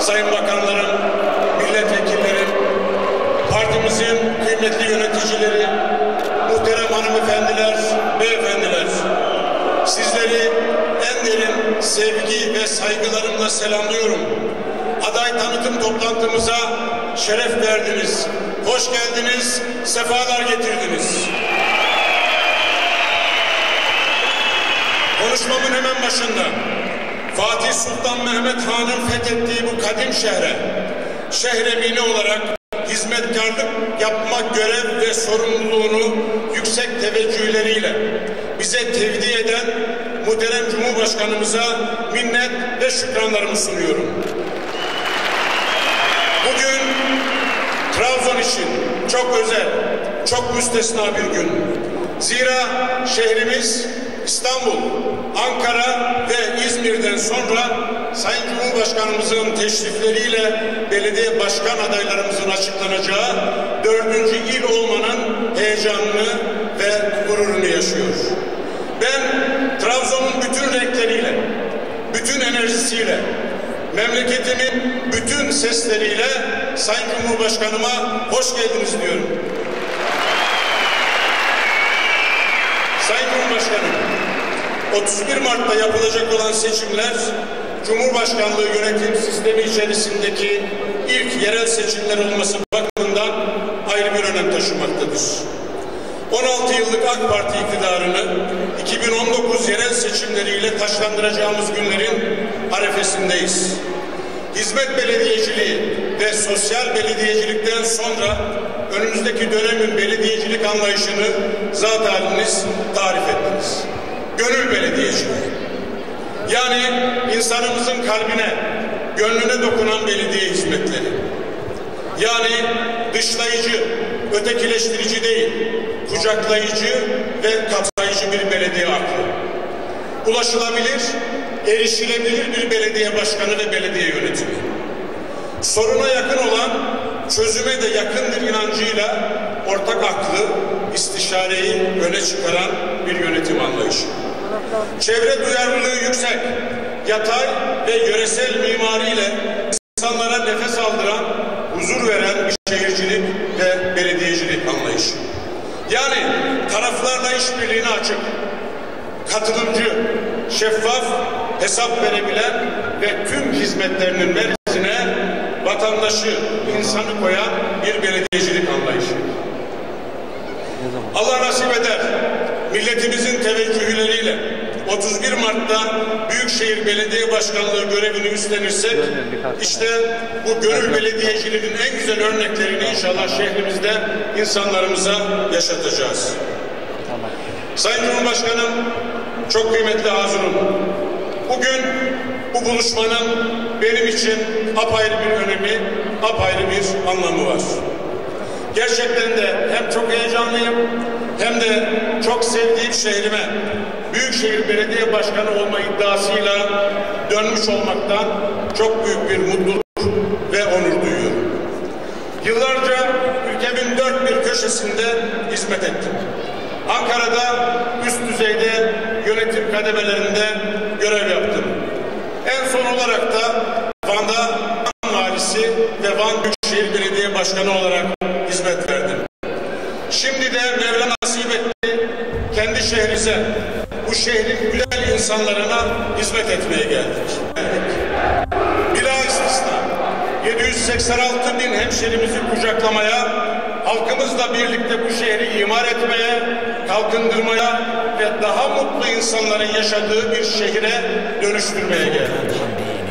sayın bakanlarım, milletvekillerim, partimizin kıymetli yöneticileri, muhterem hanımefendiler, beyefendiler, sizleri en derin sevgi ve saygılarımla selamlıyorum. Aday tanıtım toplantımıza şeref verdiniz, hoş geldiniz, sefalar getirdiniz. Konuşmamın hemen başında Fatih Sultan Mehmet Han'ın fethettiği bu kadim şehre emini olarak hizmetkarlık yapmak görev ve sorumluluğunu yüksek teveccühleriyle bize tevdi eden muhterem Cumhurbaşkanımıza minnet ve şükranlarımı sunuyorum. Bugün Trabzon için çok özel, çok müstesna bir gün. Zira şehrimiz İstanbul, Ankara ve İzmir'den sonra Sayın Cumhurbaşkanımızın teşrifleriyle belediye başkan adaylarımızın açıklanacağı 4. il olmanın heyecanını ve gururunu yaşıyor. Ben Trabzon'un bütün renkleriyle, bütün enerjisiyle, memleketimin bütün sesleriyle Sayın Cumhurbaşkanıma hoş geldiniz diyorum. Sayın Cumhurbaşkanım, 31 Mart'ta yapılacak olan seçimler, Cumhurbaşkanlığı yönetim sistemi içerisindeki ilk yerel seçimler olması bakımından ayrı bir önem taşımaktadır. 16 yıllık AK Parti iktidarını 2019 yerel seçimleriyle taşlandıracağımız günlerin arefesindeyiz. Hizmet belediyeciliği ve sosyal belediyecilikten sonra önümüzdeki dönemin belediyecilik anlayışını zat haliniz tarif ettiniz. Gönül belediyeciliği. Yani insanımızın kalbine, gönlüne dokunan belediye hizmetleri. Yani dışlayıcı, ötekileştirici değil, kucaklayıcı ve kapsayıcı bir belediye aklı. Ulaşılabilir, erişilebilir bir belediye başkanı ve belediye yönetimi. Soruna yakın olan, çözüme de yakındır inancıyla ortak aklı, istişareyi öne çıkaran bir yönetim anlayışı. Çevre duyarlılığı yüksek, yatay ve yöresel mimariyle insanlara nefes aldıran, huzur veren bir şehircilik ve belediyecilik anlayışı. Yani taraflarla işbirliğine açık, katılımcı, şeffaf, hesap verebilen ve tüm hizmetlerinin merkezine vatandaşı, insanı koyan bir belediyecilik anlayışı. Allah nasip eder, milletimizin teveccühleriyle 31 Mart'ta Büyükşehir Belediye Başkanlığı görevini üstlenirsek, işte bu gönül belediyeciliğinin en güzel örneklerini inşallah şehrimizde insanlarımıza yaşatacağız. Sayın Cumhurbaşkanım, çok kıymetli hazırım. Bugün bu buluşmanın benim için apayrı bir önemi, apayrı bir anlamı var. Gerçekten de hem çok heyecanlıyım hem de çok sevdiğim şehrime Büyükşehir Belediye Başkanı olma iddiasıyla dönmüş olmaktan çok büyük bir mutluluk ve onur duyuyorum. Yıllarca ülkemin dört bir köşesinde hizmet ettim. Ankara'da üst düzeyde yönetim kademelerinde görev yaptım. En son olarak da Van'da Van valisi ve Van Büyükşehir Belediye Başkanı olarak hizmet verdim. Şimdi de Mevla nasip etti, kendi şehrimize, bu şehrin güzel insanlarına hizmet etmeye geldik. Bila istisna 786 bin hemşerimizi kucaklamaya, halkımızla birlikte bu şehri imar etmeye, kalkındırmaya ve daha mutlu insanların yaşadığı bir şehre dönüştürmeye geldik.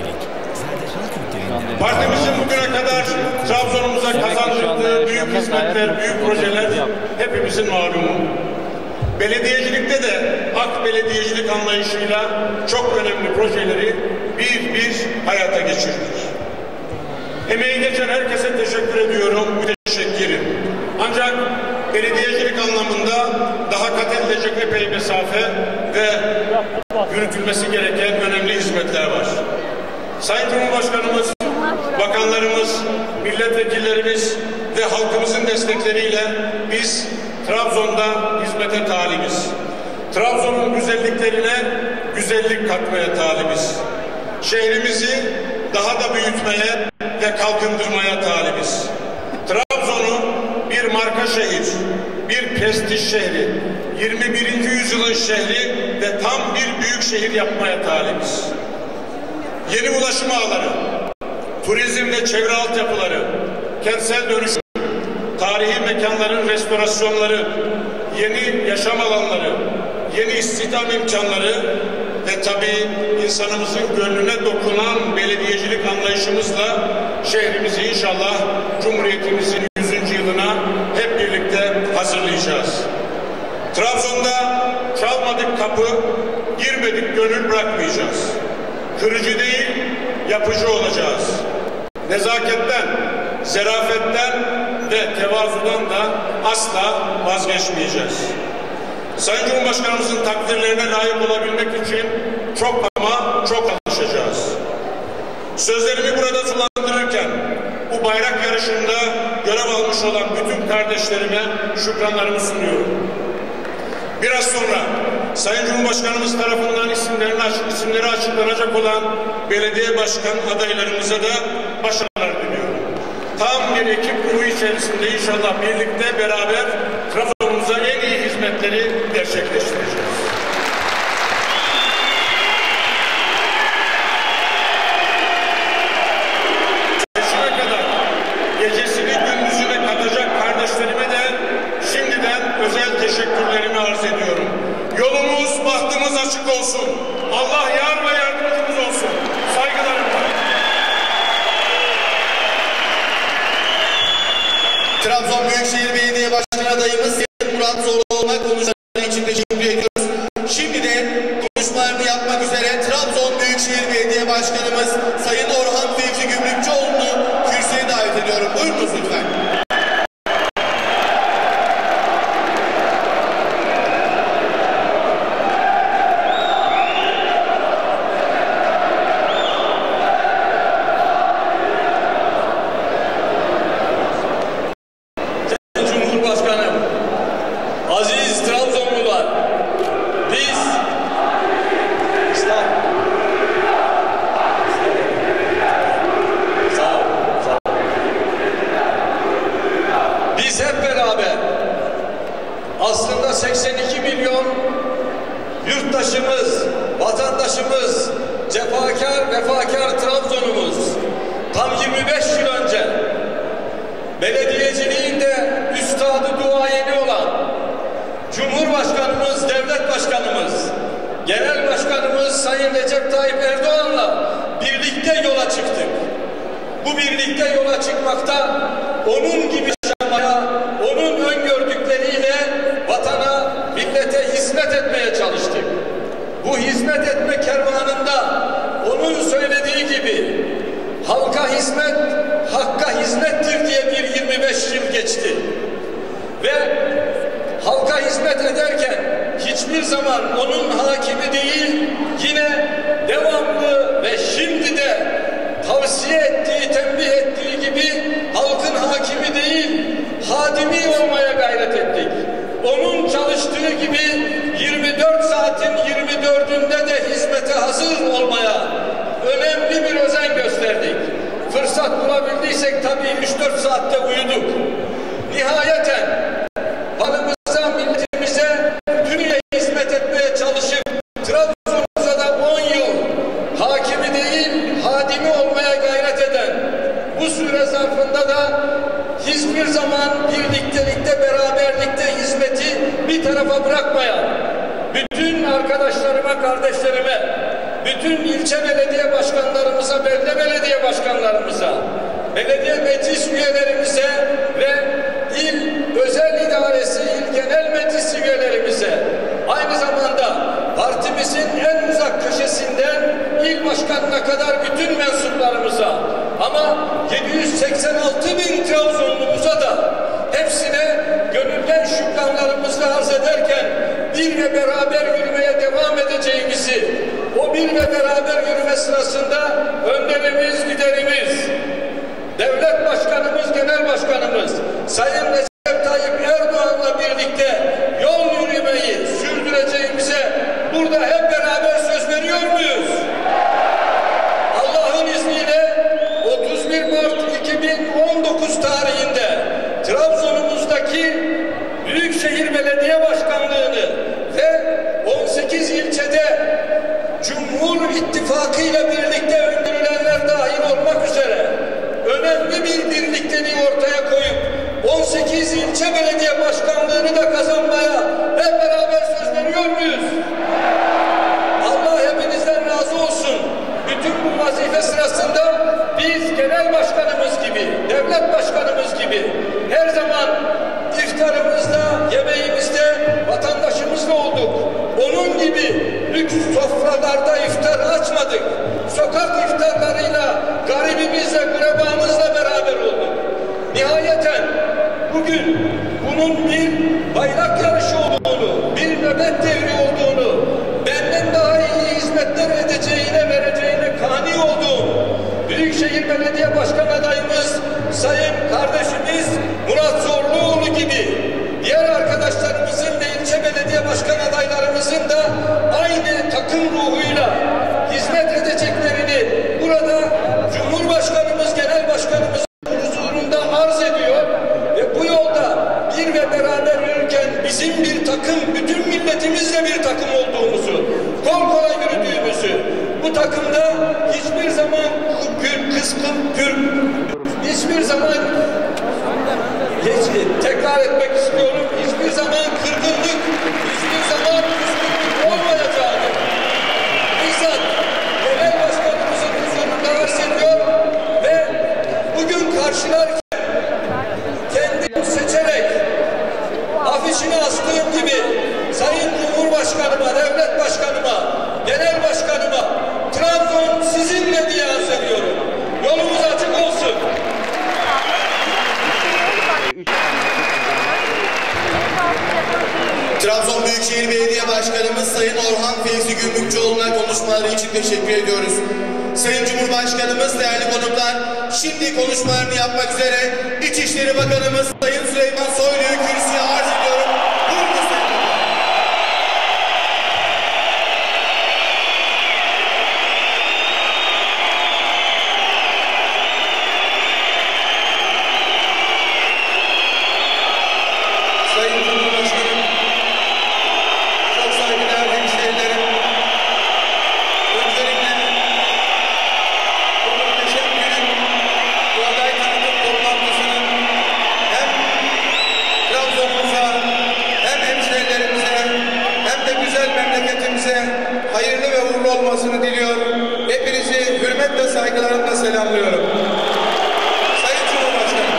Partimizin bugüne kadar Trabzon'umuza kazandırdığı büyük hizmetler, büyük projeler hepimizin malumu. Belediyecilikte de AK belediyecilik anlayışıyla çok önemli projeleri bir bir hayata geçirdik. Emeği geçen herkese teşekkür ediyorum, müteşekkirim. Ancak belediyecilik anlamında daha kat edilecek epey mesafe ve yürütülmesi gereken önemli hizmetler var. Sayın Cumhurbaşkanımız, bakanlarımız, milletvekillerimiz ve halkımızın destekleriyle biz Trabzon'da hizmete talibiz. Trabzon'un güzelliklerine güzellik katmaya talibiz. Şehrimizi daha da büyütmeye ve kalkındırmaya talibiz. Trabzon'u bir marka şehir, bir prestij şehri, 21. yüzyılın şehri ve tam bir büyük şehir yapmaya talibiz. Yeni ulaşım ağları, turizm ve çevre altyapıları, kentsel dönüşüm, tarihi mekanların restorasyonları, yeni yaşam alanları, yeni istihdam imkanları ve tabii insanımızın gönlüne dokunan belediyecilik anlayışımızla şehrimizi inşallah Cumhuriyetimizin 100. yılına hep birlikte hazırlayacağız. Trabzon'da çalmadık kapı, girmedik gönül bırakmayacağız. Kırıcı değil, yapıcı olacağız. Nezaketten, zerafetten ve tevazudan da asla vazgeçmeyeceğiz. Sayın Cumhurbaşkanımızın takdirlerine layık olabilmek için çok ama çok çalışacağız. Sözlerimi burada sulandırırken bu bayrak yarışında görev almış olan bütün kardeşlerime şükranlarımı sunuyorum. Biraz sonra Sayın Cumhurbaşkanımız tarafından isimleri açıklanacak olan belediye başkan adaylarımıza da başarılar diliyorum. Tam bir ekip ruhu içerisinde inşallah birlikte beraber Trabzon'umuza en iyi hizmetleri gerçekleştireceğiz. Seçime kadar gecesini gündüzüne katacak kardeşlerime de şimdiden özel teşekkürlerimi arz ediyorum. Yolumuz, bahtımız açık olsun. Allah yar ve yardımcımız olsun. Saygılarım var. Trabzon Büyükşehir Belediye Başkanı adayımız Sayın Murat Zorluoğlu'na konuşmaları için teşekkür ediyoruz. Şimdi de konuşmalarını yapmak üzere Trabzon Büyükşehir Belediye Başkanımız Sayın Orhan Fevzi Gümrükçüoğlu'nu kürsüye davet ediyorum. Buyurunuz lütfen. Biz hep beraber aslında 82 milyon yurttaşımız, vatandaşımız, cefakar, vefakar Trabzon'umuz tam 25 yıl önce belediyeciliğin de üstadı duayeni olan Cumhurbaşkanımız, Devlet Başkanımız, Genel Başkanımız Sayın Recep Tayyip Erdoğan'la birlikte yola çıktık. Bu birlikte yola çıkmakta onun gibi yaşamaya, onun öngördükleriyle vatana, millete hizmet etmeye çalıştık. Bu hizmet etme kervanında onun söylediği gibi halka hizmet, hakka hizmettir diye bir 25 yıl geçti. Ve halka hizmet ederken hiçbir zaman onun hakimi değil, yine devamlı ve şimdi de tavsiye ettiği, tembih ettiği gibi halkın hakimi değil, hadimi olmaya gayret ettik. Onun çalıştığı gibi 24 saatin 24'ünde de hizmete hazır olmaya önemli bir özen gösterdik. Fırsat bulabildiysek tabii 3-4 saatte uyuduk. Nihayeten halkımıza, milletimize dünya hizmet etmeye çalışıp Trabzon'umuza da 10 yıl hakimi değil, hadimi olmaya gayret eden bu süre zarfında da hiçbir zaman birliktelikte, beraberlikte hizmeti bir tarafa bırakmayan bütün arkadaşlarıma, kardeşlerime, bütün ilçe belediye başkanlarımıza, belde belediye başkanlarımıza, belediye meclis üyelerimize ve il özel idaresi, il genel meclis üyelerimize, aynı zamanda partimizin en uzak köşesinden il başkanına kadar bütün mensuplarımıza, ama 786 bin Trabzonlu'muza da hepsine gönülden şükranlarımızı arz ederken bir ve beraber yürümeye devam edeceğimizi, o bir ve beraber yürüme sırasında önderimiz, liderimiz, devlet başkanımız, genel başkanımız Sayın Recep Tayyip Erdoğan'la birlikte yol yürümeyi sürdüreceğimize burada hep beraber söz veriyor muyuz? Allah'ın izniyle 1999 tarihinde Trabzon'umuzdaki Büyükşehir Belediye Başkanlığı'nı ve 18 ilçede Cumhur İttifakı ile birlikte öndürülenler dahil olmak üzere önemli bir birlikteliği ortaya koyup 18 ilçe belediye başkanlığını da kazanmaya hep beraber söz veriyor muyuz? Allah hepinizden razı olsun. Bütün bu vazife sırasında biz genel başkanımız gibi, devlet başkanımız gibi her zaman iftarımızda, yemeğimizde vatandaşımızla olduk. Onun gibi lüks sofralarda iftar açmadık. Sokak iftarlarıyla garibimizle, gurebamızla beraber olduk. Nihayeten bugün bunun bir bayrak yarışı olduğunu, bir nöbet devri olduğunu, benden daha iyi hizmetler edeceğine, vereceğine kani olduğum Büyükşehir Belediye Başkan adayımız Sayın kardeşimiz Murat Zorluoğlu gibi diğer arkadaşlarımızın ve ilçe belediye başkan adaylarımızın da aynı takım ruhuyla hizmet edeceklerini burada Cumhurbaşkanımız, Genel Başkanımız huzurunda arz ediyor ve bu yolda bir ve beraber yürürken bizim bir takım, bütün milletimizle bir takım olduğumuzu, kol kola yürüdüğümüzü, bu takımda hiçbir zaman hiçbir zaman tekrar etmek istiyorum, hiçbir zaman kırgınlık, hiçbir zaman küskünlük olmayacağını bizzat genel başkanımızın huzurunda arz ediyor ve bugün karşılarken kendim seçerek afişini astığım gibi Sayın Cumhurbaşkanıma, devlet başkanıma, genel başkanıma Trabzon sizinle diye arz ediyorum. Yolumuz açık olsun. Trabzon Büyükşehir Belediye Başkanımız Sayın Orhan Fevzi Gümrükçioğlu'na konuşmaları için teşekkür ediyoruz. Sayın Cumhurbaşkanımız, değerli konuklar, şimdi konuşmalarını yapmak üzere İçişleri Bakanımız Sayın Süleyman Soylu'yu kürsüye arz ediyorum. Buyurun Sayın Bakan. Sayın Cumhurbaşkanım, çok saygıdeğer hemşehrilerim, öncelikle bu muhteşem günün bu aday tanıtım toplantısının hem Trabzon'umuza hem hemşehrilerimize hem de güzel memleketimize hayırlı ve uğurlu olmasını diliyor. Hepinizi hürmet ve saygılarımla selamlıyorum. Sayın Cumhurbaşkanım,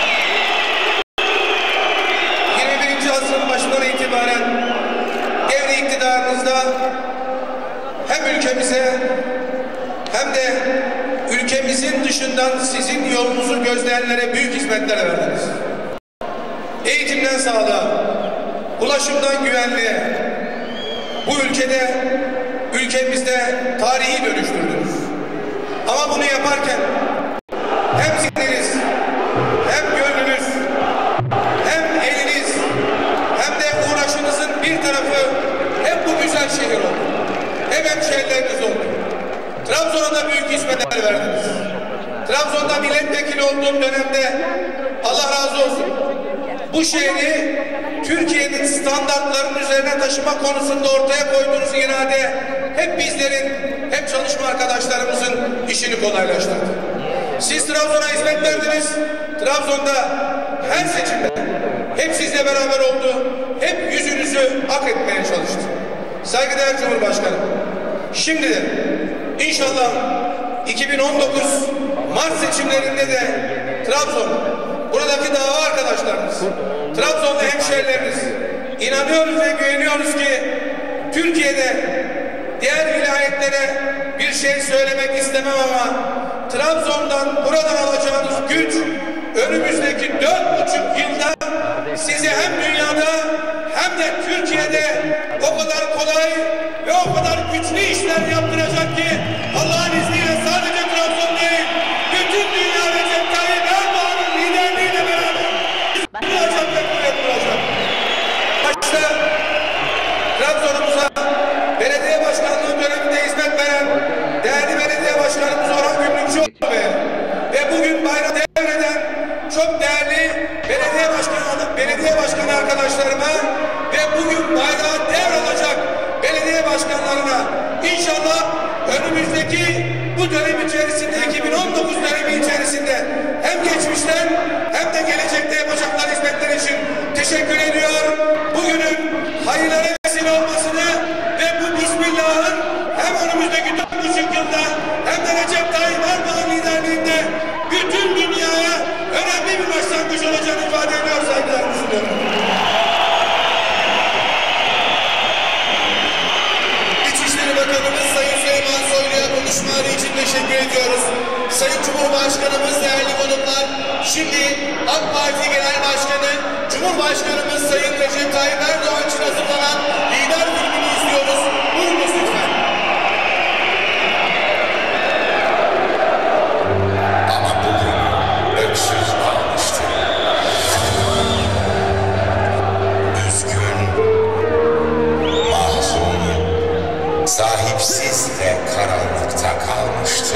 21. asrın başından itibaren devri iktidarınızda hem ülkemize hem de ülkemizin dışından sizin yolunuzu gözleyenlere büyük hizmetler verdiniz. Eğitimden sağlığa, ulaşımdan güvenliğe, bu ülkede, ülkemizde tarihi dönüştürdünüz. Ama bunu yaparken hem zihniniz, hem gönlünüz, hem eliniz, hem de uğraşınızın bir tarafı hep bu güzel şehir oldu. Hem hemşehrileriniz oldu. Trabzon'a da büyük hizmetler verdiniz. Trabzon'da milletvekili olduğum dönemde Allah razı olsun, bu şehri Türkiye'nin standartlarının üzerine taşıma konusunda ortaya koyduğunuz irade hep bizlerin, hep çalışma arkadaşlarımızın işini kolaylaştırdı. Siz Trabzon'a hizmet verdiniz. Trabzon'da her seçimde hep sizle beraber oldu. Hep yüzünüzü hak etmeye çalıştı. Saygıdeğer Cumhurbaşkanım, şimdi de inşallah 2019 Mart seçimlerinde de Trabzon, buradaki dava arkadaşlarımız, Trabzonlu hemşehrilerimiz, inanıyoruz ve güveniyoruz ki Türkiye'de diğer vilayetlere bir şey söylemek istemem ama Trabzon'dan, buradan alacağınız güç önümüzdeki 4,5 yılda sizi hem dünyada hem de Türkiye'de o kadar kolay ve o kadar güçlü işler yaptıracak ki Allah'ın izniyle sadece Trabzon değil, bütün dünya Recep Tayyip Erdoğan'ın liderliğiyle beraber kurulacak ve kurulacak. Başta Trabzon'umuza belediye başkanlığı döneminde hizmet veren değerli belediye başkanımız Orhan Gümrükçioğlu Bey ve bugün bayrağı devreden çok çok değerli belediye başkanı arkadaşlarıma ve bugün bayrağı devralacak belediye başkanlarına inşallah önümüzdeki bu dönem içerisinde 2019 dönemi içerisinde hem geçmişten hem de gelecekte yapacakları hizmetler için teşekkür ediyor. Bugünün hayırlara vesile olmasını ve bu Bismillah'ın hem önümüzdeki 4,5 yılda hem de Recep Tayyip Erdoğan liderliğinde bütün dünyaya önemli bir başlangıç olacağını ifade ediyor, saygılarımı sunuyorum. İçişleri Bakanımız Sayın Süleyman Soylu'ya konuşmaları için teşekkür ediyoruz. Sayın Cumhurbaşkanımız, değerli konuklar, şimdi AK Parti Genel Başkanı, Cumhurbaşkanımız Sayın Recep Tayyip Erdoğan için hazırlanan lider filmini izliyoruz. Buyurunuz lütfen. Ama bugün öksüz kalmıştı. Üzgün, mahzun, sahipsiz ve karanlıkta kalmıştı.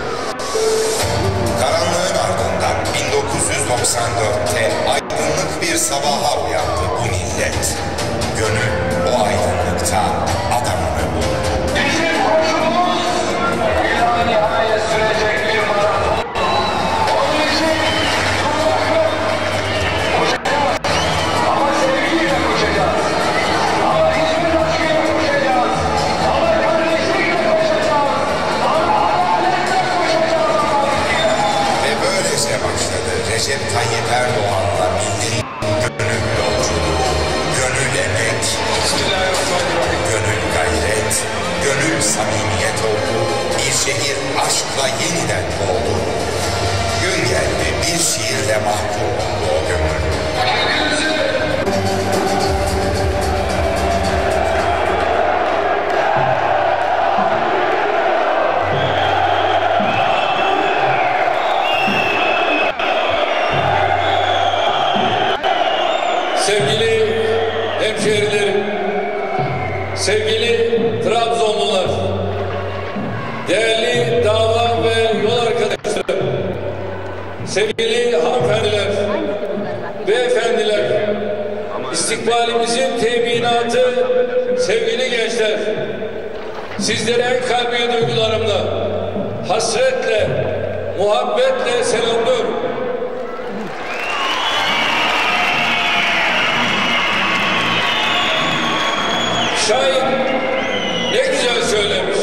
Karanlığın ardından 1994'te aydınlık bir sabaha uyandı bu millet. Gönül o aydınlıkta adamını buldu. Nihayet sürecek bir maraton. Onun için koşacağız. Ama sevgiyle koşacağız. Ama hiçbir aşkıyla koşacağız. Ama kardeşlikle koşacağız. Ama adaletle koşacağız. Ve böylece başladı Recep Tayyip Erdoğan'la milletin gönül yolculuğu. Gönül emek, gönül gayret, gönül samimiyet oldu. Bir şehir aşkla yeniden doğdu. Gün geldi bir şiirle mahkum oldu o gönül. Sevgili hemşehrilerim, sevgili Trabzonlular, değerli dava ve yol arkadaşlarım, sevgili hanımefendiler, beyefendiler, istikbalimizin teminatı, sevgili gençler, sizlere en kalbi duygularımla, hasretle, muhabbetle selamlıyorum. Şair ne güzel söylemiş.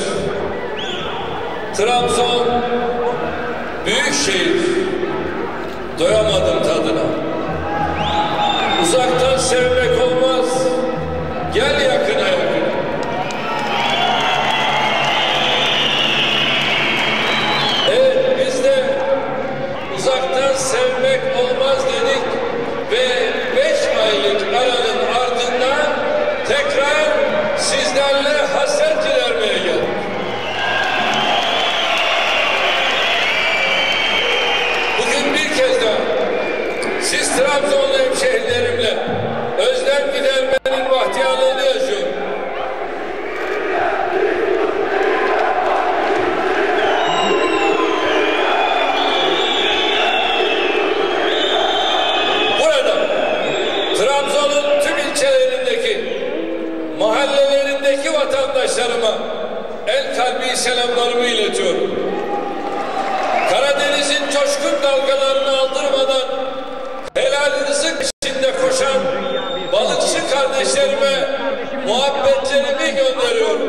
Trabzon büyük şehir. Doyamadım tadına. Uzaktan sevmek olmaz. Gel yakına yakına. Evet, biz de uzaktan sevmek olmaz dedik ve 5 aylık aranın ardından tekrar sizlerle hasret gidermeye geldik. Bugün bir kez daha siz Trabzonlu hemşehrilerimle özlem gidermenin bahtiyarlığını yaşıyorum. Burada Trabzon'un tüm ilçelerindeki, mahallelerindeki vatandaşlarıma el kalbi selamlarımı iletiyorum. Karadeniz'in coşkun dalgalarını aldırmadan helal rızık içinde koşan balıkçı kardeşlerime muhabbetlerimi gönderiyorum.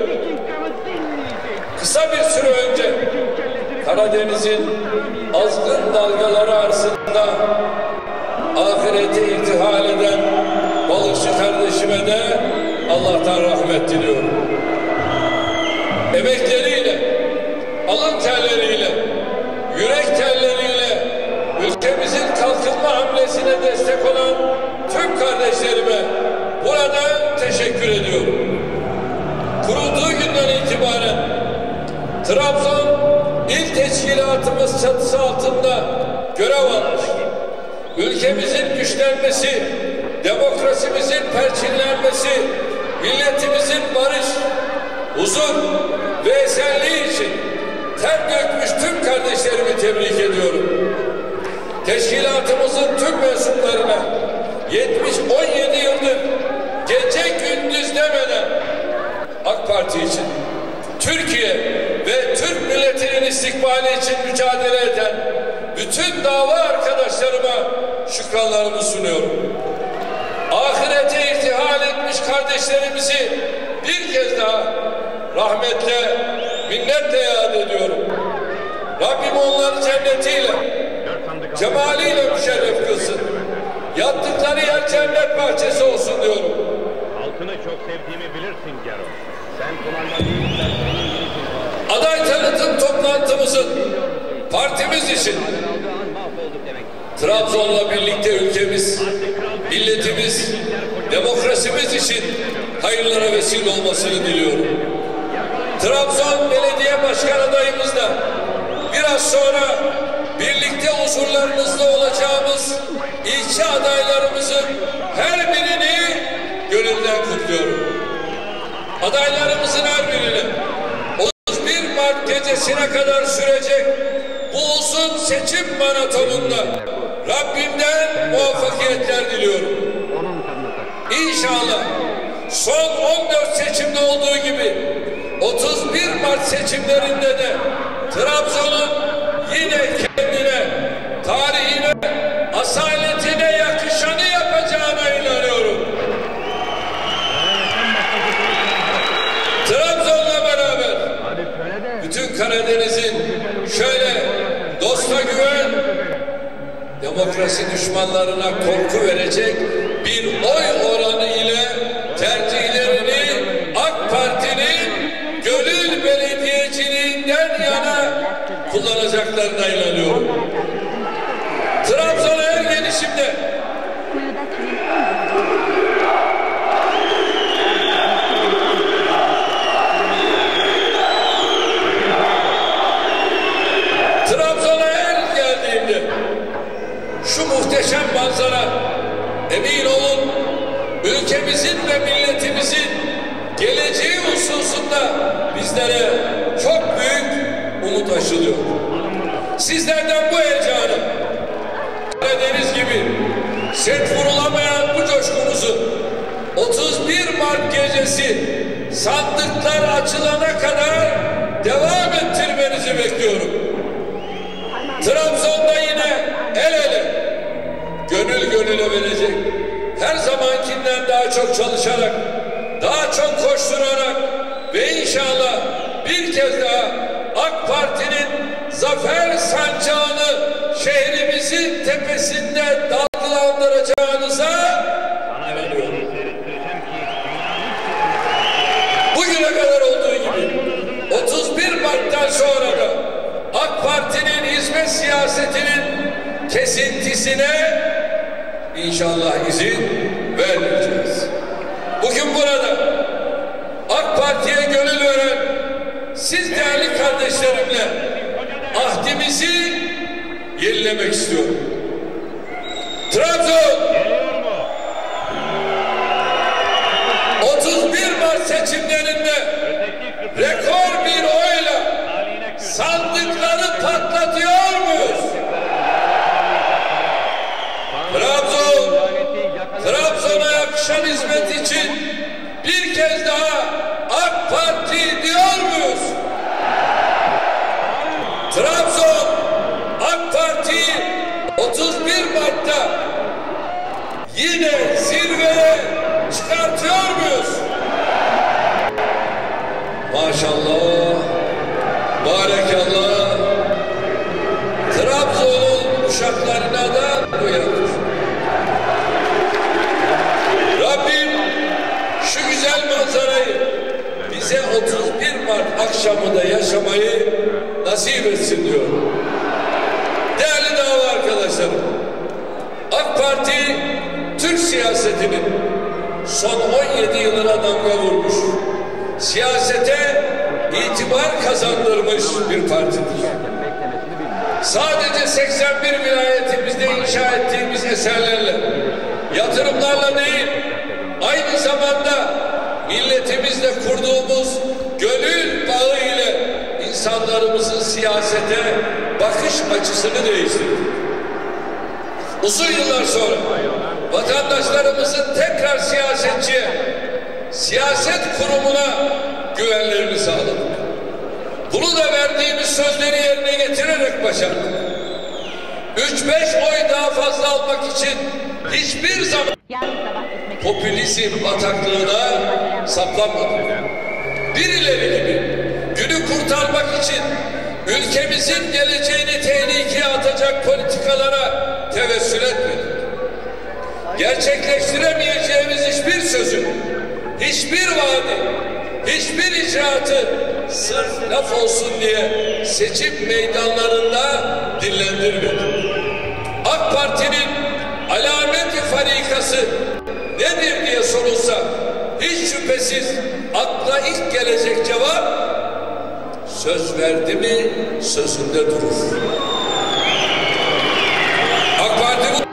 Kısa bir süre önce Karadeniz'in azgın dalgaları arasında ahirete irtihal eden balıkçı kardeşime de Allah'tan rahmet diliyorum. Emekleriyle, alın terleriyle, yürek terleriyle ülkemizin kalkınma hamlesine destek olan tüm kardeşlerime burada teşekkür ediyorum. Kurulduğu günden itibaren Trabzon İl Teşkilatımız çatısı altında görev almış. Ülkemizin güçlenmesi, demokrasimizin perçinlenmesi, milletimizin barış, huzur ve esenliği için ter dökmüş tüm kardeşlerimi tebrik ediyorum. teşkilatımızın tüm mensuplarına 17 yıldır gece gündüz demeden AK Parti için, Türkiye ve Türk milletinin istikbali için mücadele eden bütün dava arkadaşlarıma şükranlarımı sunuyorum. Ahirete irtihal etmiş kardeşlerimizi bir kez daha rahmetle, minnetle yad ediyorum. Rabbim onları cennetiyle, cemaliyle müşerref kılsın. Yattıkları yer cennet bahçesi olsun diyorum. Halkını çok sevdiğimi bilirsin Gero. Sen kumanda değilsen senin değilsin. Aday tanıtım toplantımızın partimiz için Trabzon'la birlikte ülkemiz, milletimiz, demokrasimiz için hayırlara vesile olmasını diliyorum. Trabzon Belediye Başkan adayımızla biraz sonra birlikte huzurlarınızda olacağımız ilçe adaylarımızın her birini gönülden kutluyorum. Adaylarımızın her birine 31 Mart gecesine kadar sürecek bu uzun seçim maratonunda Rabbimden muvaffakiyetler diliyorum. İnşallah son 14 seçimde olduğu gibi 31 Mart seçimlerinde de Trabzon'un yine kendine, tarihine, asaletine yakışanı yapacağına inanıyorum. Trabzon'la beraber bütün Karadeniz'in şöyle dosta güven, demokrasi düşmanlarına korku verecek bir oy oranı ile tercihlerini AK Parti'nin gönül belediyeciliğinden yana kullanacaklarına inanıyorum. Trabzon'a her gelişimde şu muhteşem manzara, emin olun, ülkemizin ve milletimizin geleceği hususunda bizlere çok büyük umut aşılıyor. Sizlerden bu heyecanı, Karadeniz gibi set vurulamayan bu coşkumuzu 31 Mart gecesi sandıklar açılana kadar devam ettirmenizi bekliyorum. Trabzon'da yine el ele, gönül gönüle verecek, her zamankinden daha çok çalışarak, daha çok koşturarak ve inşallah bir kez daha AK Parti'nin zafer sancağını şehrimizin tepesinde dalgalandıracağınıza inanıyorum. Bugüne kadar olduğu gibi 31 Mart'tan sonra da AK Parti'nin hizmet siyasetinin kesintisine inşallah izin vermeyeceğiz. Bugün burada AK Parti'ye gönül veren siz değerli kardeşlerimle ahdimizi yenilemek istiyorum. Trabzon 31 Mart seçimlerinde rekor bir oyla sandıkları patlatıyor muyuz? Trabzon'a yakışan hizmet için bir kez daha AK Parti diyor muyuz? Trabzon AK Parti 31 Mart'ta yine zirveye çıkartıyor muyuz? Maşallah, barekallah, Trabzon'un uşaklarına da bu yakışır. Rabbim şu güzel manzarayı bize 31 Mart akşamı da yaşamayı nasip etsin diyor. Değerli dava arkadaşlarım, AK Parti Türk siyasetinin son 17 yılına damga vurmuş, siyasete itibar kazandırmış bir partidir. Sadece 81 vilayetimizde inşa ettiğimiz eserlerle, yatırımlarla değil, aynı zamanda milletimizle kurduğumuz gönül bağı ile insanlarımızın siyasete bakış açısını değiştirdik. Uzun yıllar sonra vatandaşlarımızın tekrar siyasetçiye, siyaset kurumuna güvenlerini sağladık. Bunu da verdiğimiz sözleri yerine getirerek başardık. 3-5 oy daha fazla almak için hiçbir zaman popülizm bataklığına saplanmadık. Birileri gibi günü kurtarmak için ülkemizin geleceğini tehlikeye atacak politikalara tevessül etmedik. Gerçekleştiremeyeceğimiz hiçbir sözü, hiçbir vaadi, hiçbir icraatı sırf laf olsun diye seçim meydanlarında dillendirmedik. AK Parti'nin alameti farikası nedir diye sorulsa hiç şüphesiz akla ilk gelecek cevap söz verdi mi sözünde durur. AK Parti bu.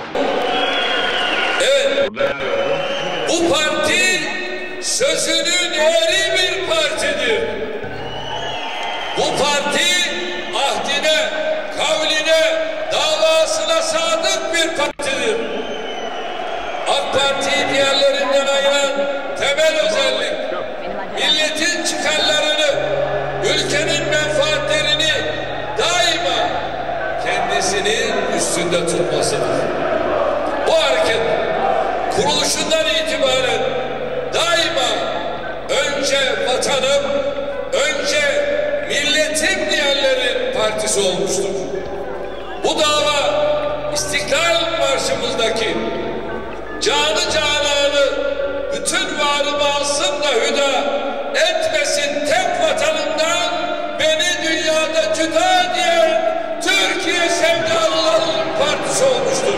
Evet. Bu parti sözünün eri bir partidir. Bu parti ahdine, kavline, davasına sadık bir partidir. AK Parti'yi diğerlerinden ayıran temel özellik, milletin çıkarlarını, ülkenin menfaatlerini daima kendisinin üstünde tutmasıdır. Bu hareket kuruluşundan itibaren daima önce vatanım, önce milletim diyenlerin partisi olmuştur. Bu dava İstiklal Marşımızdaki canı cananı bütün varı masımla hüda etmesin tek vatanımdan beni dünyada cüda diyen Türkiye sevdalıların partisi olmuştur.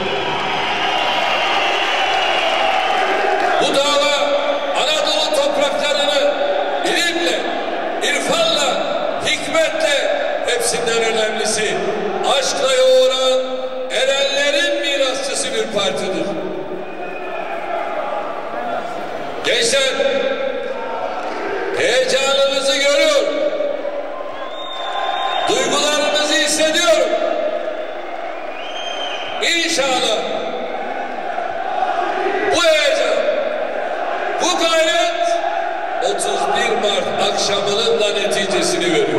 Bu dava Anadolu topraklarını ilimle, irfanla, hikmetle hepsinden önemlisi aşkla yoğuran erenlerin mirasçısı bir partidir. Gençler, heyecanınızı görüyorum. Duygularınızı hissediyorum. İnşallah bu heyecan, bu gayret 31 Mart akşamının da neticesini veriyor.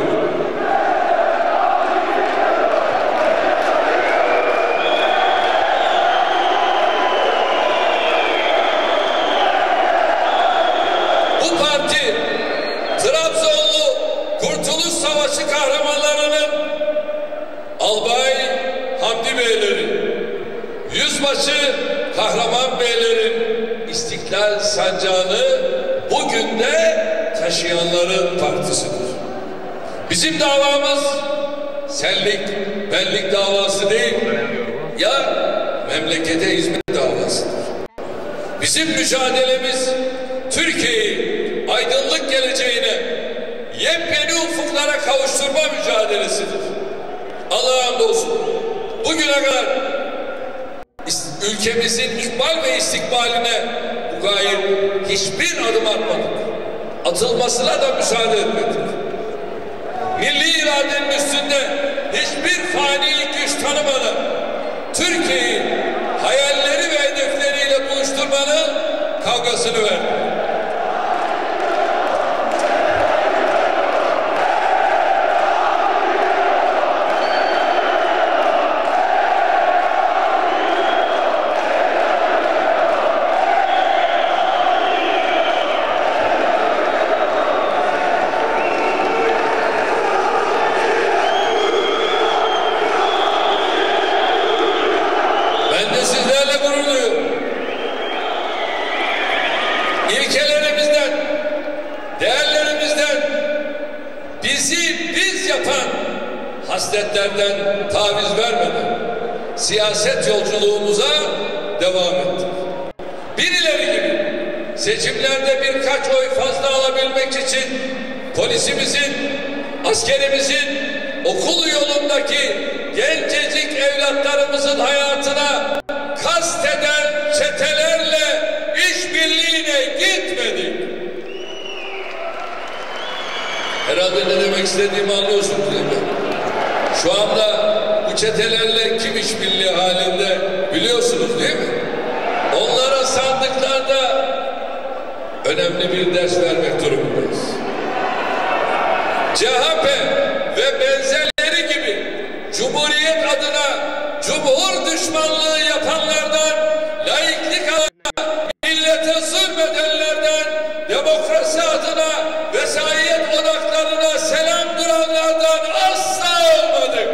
Bu parti Trabzonlu Kurtuluş Savaşı kahramanlarının Albay Hamdi Beyleri, Yüzbaşı Kahraman Beylerin İstiklal Sancağı'nı bugün de taşıyanların partisidir. Bizim davamız senlik, benlik davası değil, ya memlekete hizmet davasıdır. Bizim mücadelemiz Türkiye'yi aydınlık geleceğine, yepyeni ufuklara kavuşturma mücadelesidir. Allah'a hamdolsun bugüne kadar ülkemizin ikbal ve istikbaline gayet hiçbir adım atmadık. Atılmasına da müsaade etmedik. Milli iradenin üstünde hiçbir fanilik güç tanımadan Türkiye'yi hayalleri ve hedefleriyle buluşturmanın kavgasını verdik. İlkelerimizden, değerlerimizden, bizi biz yapan hasletlerden taviz vermeden siyaset yolculuğumuza devam ettik. Birileri gibi seçimlerde birkaç oy fazla alabilmek için polisimizin, askerimizin, okul yolundaki gencecik evlatlarımızın hayatına kasteden çetelerle işbirliğine gitmedik. Herhalde ne demek istediğimi anlıyorsunuz değil mi? Şu anda bu çetelerle kim işbirliği halinde Biliyorsunuz değil mi? Onlara sandıklarda önemli bir ders vermek durumundayız. CHP ve benzerleri gibi Cumhuriyet adına cumhur düşmanlığı yapanlardan, laiklik adına millete zulmedenlerden, demokrasi adına vesayet odaklarına selam duranlardan asla olmadık.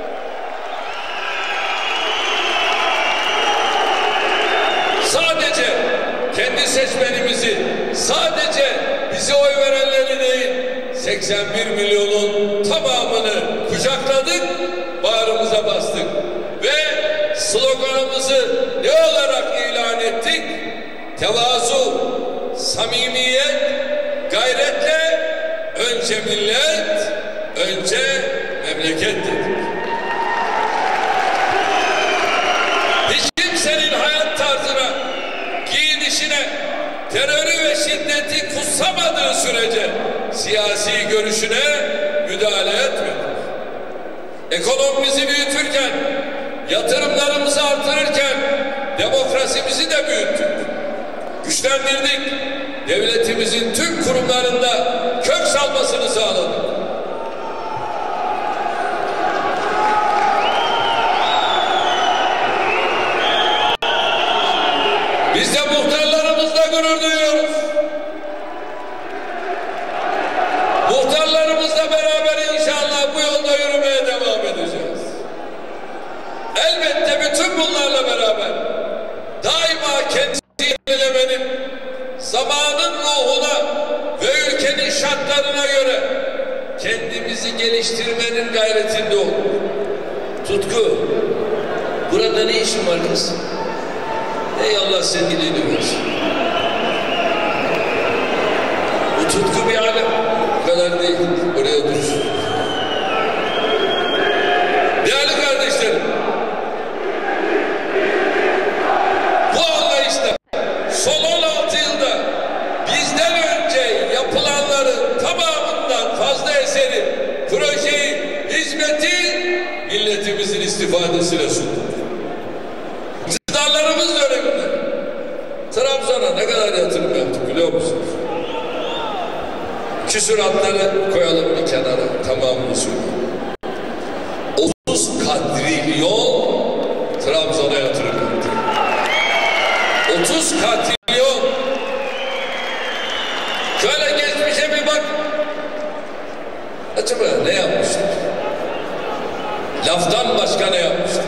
Sadece kendi seçmenimizi, sadece bize oy verenleri değil, 81 milyonun tamamını kucakladık, bağrımıza bastık ve sloganımızı ne olarak ilan ettik? Tevazu, samimiyet, gayretle önce millet, önce memleket dedik. Hiç kimsenin hayat tarzına, giyinişine, terörü ve şiddeti kutsamadığı sürece siyasi görüşüne müdahale etmedik. Ekonomimizi büyütürken, yatırımlarımızı artırırken demokrasimizi de büyüttük. Güçlendirdik. Devletimizin tüm kurumlarında kök salmasını sağladık. Biz de muhtarlarımızla gurur duyuyoruz. Muhtarlarımızla beraber inşallah bu yolda yürümeye devam edeceğiz. Elbette bütün bunlarla beraber daima kendisini yenilemenin, zamanın ruhuna ve ülkenin şartlarına göre kendimizi geliştirmenin gayretinde olur. Tutku, burada ne işin var kız? Ey Allah sevgiliğini versin. Bu tutku bir alem. Bu kadar değil. Oraya dursun. Değerli kardeşlerim, bu anlayışta son 16 yılda bizden önce yapılanların tamamından fazla eseri, projeyi, hizmeti milletimizin istifadesine sunduk. İktidarlarımız döneminde Trabzon'a ne kadar yatırım yaptık biliyor musunuz? Küsuratları koyalım bir kenara, tamamını söyleyeyim. 30 katrilyon Trabzon'a yatırım yaptık. 30 katrilyon. Şöyle geçmişe bir bak. Acaba ne yapmıştık? Laftan başka ne yapmıştık?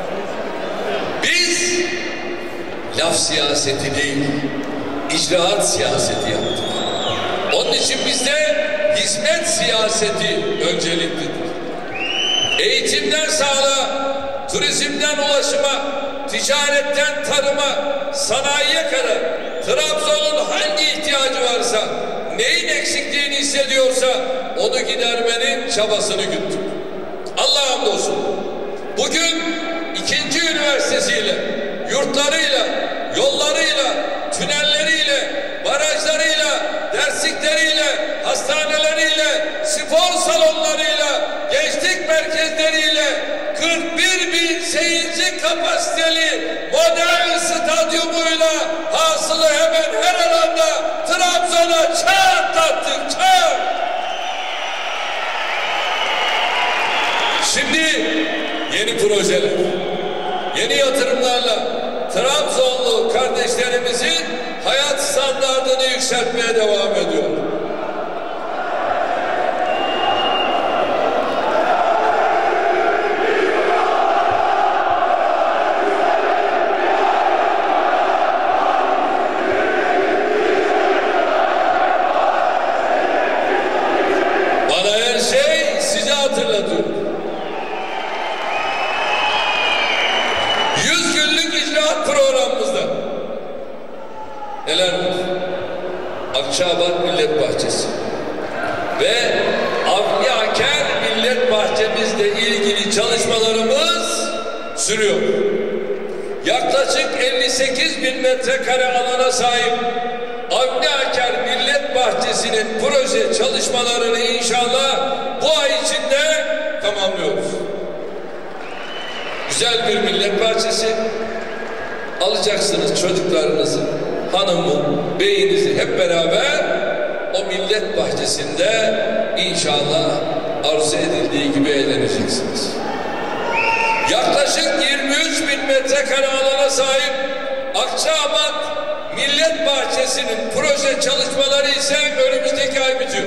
Biz laf siyaseti değil, icraat siyaseti yaptık. Onun için bizde hizmet siyaseti önceliklidir. Eğitimden sağlığa, turizmden ulaşıma, ticaretten tarıma, sanayiye kadar Trabzon'un hangi ihtiyacı varsa, neyin eksikliğini hissediyorsa onu gidermenin çabasını güttük. Allah'a hamdolsun. Bugün 2. üniversitesiyle, yurtlarıyla, yollarıyla, tünelleriyle, barajlarıyla, derslikleriyle, hastaneleriyle, spor salonlarıyla, gençlik merkezleriyle 41.000 seyirci kapasiteli modern stadyumuyla hasılı hemen her alanda Trabzon'a çağ atlattık, çağ. Şimdi yeni projeler, yeni yatırımlarla Trabzonlu kardeşlerimizin hayat standartını yükseltmeye devam ediyor. Bana her şey sizi hatırlatıyor. 100 günlük icraat programımızda neler var? Akçaabat Millet Bahçesi ve Avni Aker Millet Bahçemizle ilgili çalışmalarımız sürüyor. Yaklaşık 58.000 metrekare alana sahip Avni Aker Millet Bahçesi'nin proje çalışmalarını inşallah bu ay içinde tamamlıyoruz. Güzel bir millet bahçesi, alacaksınız çocuklarınızı, hanımı, beyinizi hep beraber o millet bahçesinde inşallah arzu edildiği gibi eğleneceksiniz. Yaklaşık 23 bin metrekare alana sahip Akçaabat Millet Bahçesi'nin proje çalışmaları ise önümüzdeki ay bitiyor.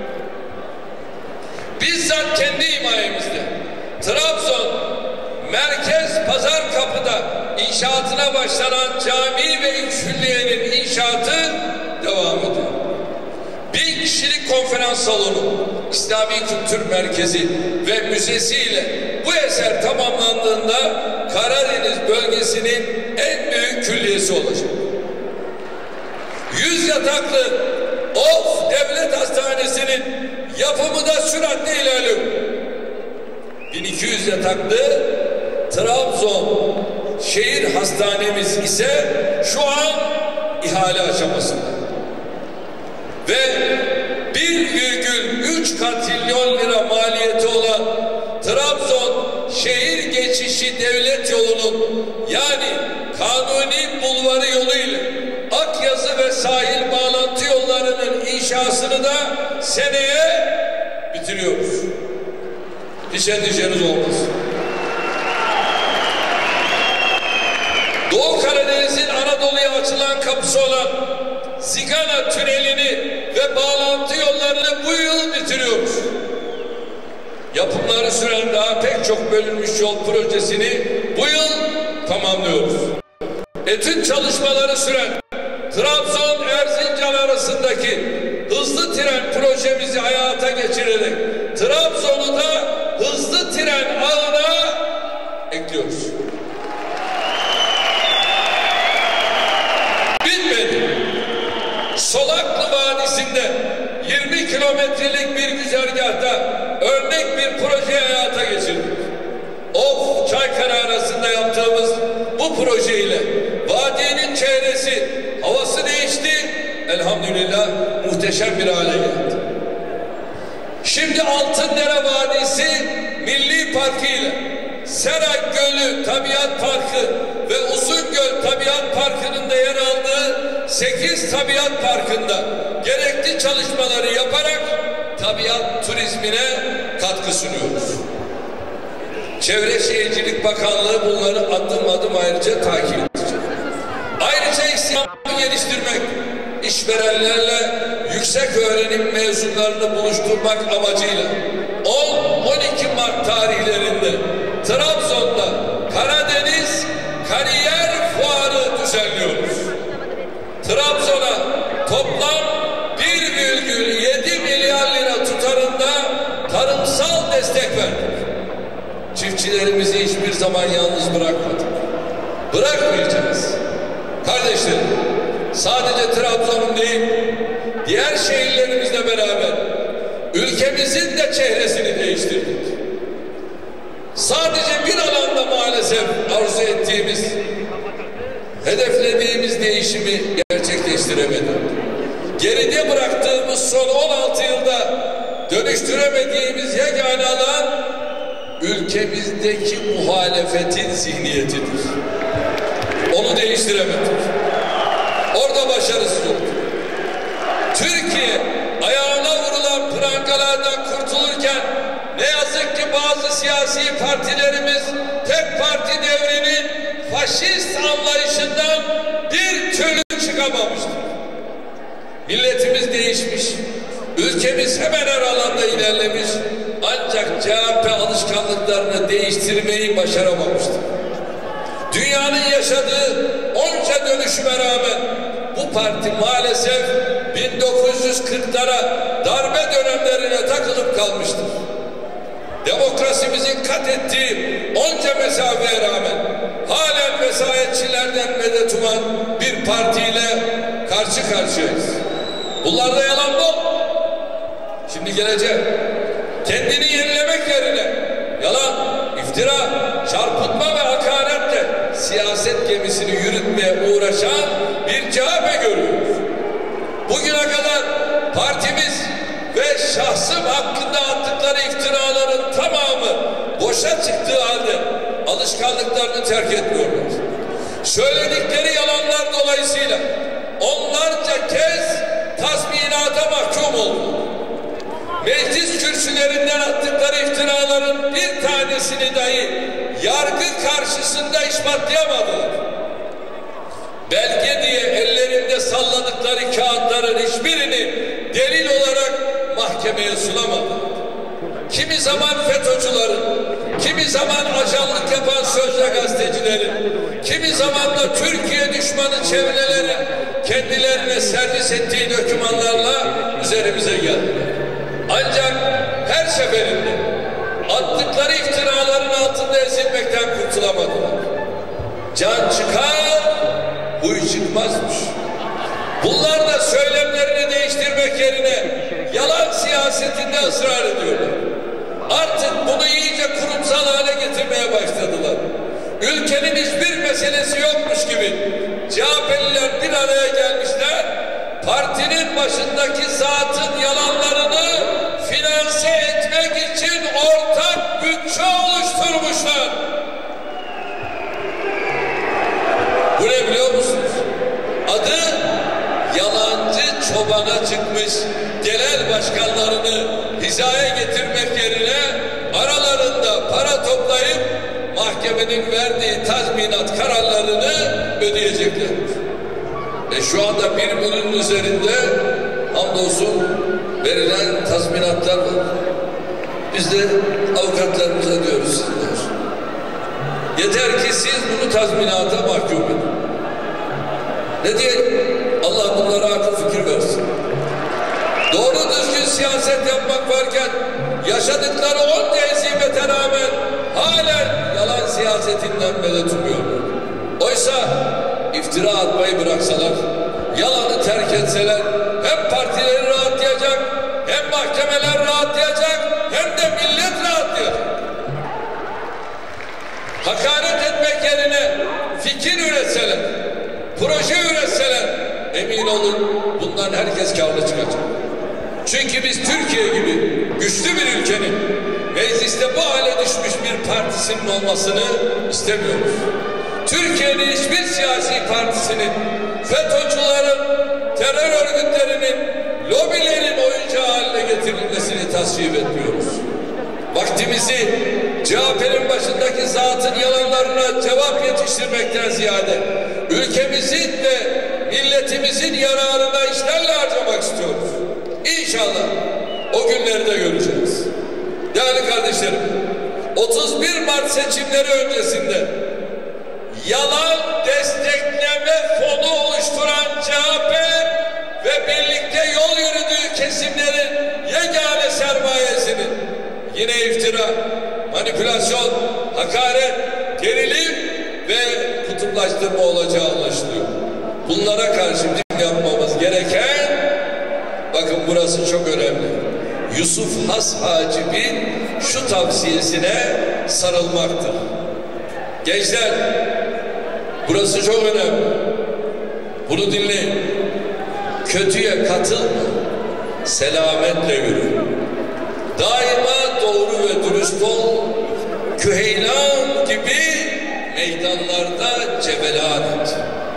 Bizzat kendi himayemizde Trabzon Merkez Pazar Kapı'da inşaatına başlanan cami ve külliyenin inşaatı devam ediyor. 1000 kişilik konferans salonu, İslami Kültür Merkezi ve müzesiyle bu eser tamamlandığında Karadeniz bölgesinin en büyük külliyesi olacak. 100 yataklı Of Devlet Hastanesi'nin yapımı da süratle ilerliyor. 1200 yataklı Trabzon şehir hastanemiz ise şu an ihale aşamasında. Ve 1,3 katrilyon lira maliyeti olan Trabzon şehir geçişi devlet yolunun yani Kanuni Bulvarı yoluyla Akyazı ve sahil bağlantı yollarının inşasını da seneye bitiriyoruz. Hiç endişeniz olmasın. Doğu Karadeniz'in Anadolu'ya açılan kapısı olan Zigana Tüneli'ni ve bağlantı yollarını bu yıl bitiriyoruz. Yapımları süren daha pek çok bölünmüş yol projesini bu yıl tamamlıyoruz. Etüt çalışmaları süren Trabzon-Erzincan arasındaki hızlı tren projemizi hayata geçirerek Trabzon'u da hızlı tren ağına ekliyoruz. Bitmedi. Solaklı Vadisi'nde 20 kilometrelik bir güzergahta örnek bir proje hayata geçirdik. Of Çaykara arasında yaptığımız bu projeyle vadinin çehresi, havası değişti. Elhamdülillah muhteşem bir hale geldi. Şimdi Altındere Vadisi Milli Parkı ile Serak Gölü Tabiat Parkı ve Uzungöl Tabiat Parkı'nın da yer aldığı 8 Tabiat Parkı'nda gerekli çalışmaları yaparak tabiat turizmine katkı sunuyoruz. Çevre Şehircilik Bakanlığı bunları adım adım ayrıca takip edecek. Ayrıca istihdamı geliştirmek, işverenlerle yüksek öğrenim mezunlarını buluşturmak amacıyla 10-12 Mart tarihlerinde Trabzon'da Karadeniz Kariyer Fuarı düzenliyoruz. Trabzon'a toplam 1,7 milyar lira tutarında tarımsal destek verdik. Çiftçilerimizi hiçbir zaman yalnız bırakmadık. Bırakmayacağız. Kardeşlerim, sadece Trabzon'un değil, diğer şehirlerimizle beraber ülkemizin de çehresini değiştirdik. Sadece bir alanda maalesef arzu ettiğimiz, hedeflediğimiz değişimi gerçekleştiremedik. Geride bıraktığımız son 16 yılda dönüştüremediğimiz yegane alan ülkemizdeki muhalefetin zihniyetidir. Onu değiştiremedik. Orada başarısız olduk. Türkiye ayağına vurulan prangalardan kurtulurken ne yazık ki bazı siyasi partilerimiz tek parti devrinin faşist anlayışından bir türlü çıkamamıştır. Milletimiz değişmiş. Ülkemiz hemen her alanda ilerlemiş. Ancak CHP alışkanlıklarını değiştirmeyi başaramamıştır. Dünyanın yaşadığı onca dönüşüme rağmen bu parti maalesef 1940'lara darbe dönemlerine takılıp kalmıştır. Demokrasimizin kat ettiği onca mesafeye rağmen halen vesayetçilerden medet uman bir partiyle karşı karşıyayız. Bunlarda yalan bol. Şimdi geleceğim. Kendini yenilemek yerine yalan, iftira, çarpıtma ve hakaretle siyaset gemisini yürütmeye uğraşan bir CHP görüyoruz. Bugüne kadar partimiz ve şahsım hakkında attıkları iftiraların tamamı boşa çıktığı halde alışkanlıklarını terk etmiyorlar. Söyledikleri üzerinden attıkları iftiraların bir tanesini dahi yargı karşısında ispatlayamadılar. Belge diye ellerinde salladıkları kağıtların hiçbirini delil olarak mahkemeye sunamadılar. Kimi zaman FETÖ'cülerin, kimi zaman ajanlık yapan sözde gazetecilerin, kimi zaman da Türkiye düşmanı çevrelerin kendilerine servis ettiği dokümanlarla üzerimize geldiler. Ancak her seferinde attıkları iftiraların altında ezilmekten kurtulamadılar. Can çıkar, huy çıkmazmış. Bunlar da söylemlerini değiştirmek yerine yalan siyasetinde ısrar ediyorlar. Artık bunu iyice kurumsal hale getirmeye başladılar. Ülkenin hiçbir meselesi yokmuş gibi CHP'liler bir araya gelmişler, partinin başındaki zatın yalanlarını finanse etmek için ortak bütçe oluşturmuşlar. Bu ne biliyor musunuz? Adı yalancı çobana çıkmış genel başkanlarını hizaya getirmek yerine aralarında para toplayıp mahkemenin verdiği tazminat kararlarını ödeyecekler. Şu anda 1 milyonun üzerinde hamdolsun verilen tazminatlar var. Biz de avukatlarımıza diyoruz sizler. Yeter ki siz bunu tazminata mahkum edin. Ne diyelim? Allah bunlara akıl fikir versin. Doğru düzgün siyaset yapmak varken yaşadıkları onca ezimete rağmen halen yalan siyasetinden medet umuyorlar. Oysa iftira atmayı bıraksalar, yalanı terk etseler hem partileri rahatlayacak, hem mahkemeler rahatlayacak, hem de millet rahatlayacak. Hakaret etmek yerine fikir üretseler, proje üretseler, emin olun bundan herkes kârlı çıkacak. Çünkü biz Türkiye gibi güçlü bir ülkenin mecliste bu hale düşmüş bir partisinin olmasını istemiyoruz. Türkiye'nin hiçbir siyasi partisinin, FETÖ'cülerin, terör örgütlerinin, lobilerin oyuncağı haline getirilmesini tasvip etmiyoruz. Vaktimizi CHP'nin başındaki zatın yalanlarına cevap yetiştirmekten ziyade ülkemizin ve milletimizin yararına işlerle harcamak istiyoruz. İnşallah o günleri de göreceğiz. Değerli kardeşlerim, 31 Mart seçimleri öncesinde yalan destekleme fonu oluşturan CHP ve birlikte yol yürüdüğü kesimlerin yegane sermayesinin yine iftira, manipülasyon, hakaret, gerilim ve kutuplaştırma olacağı anlaşılıyor. Bunlara karşı bizim yapmamız gereken, bakın burası çok önemli, Yusuf Has Hacib'in şu tavsiyesine sarılmaktır. Gençler, burası çok önemli. Bunu dinleyin. Kötüye katılma, selametle yürü. Daima doğru ve dürüst ol, Küheylan gibi meydanlarda cevelan et.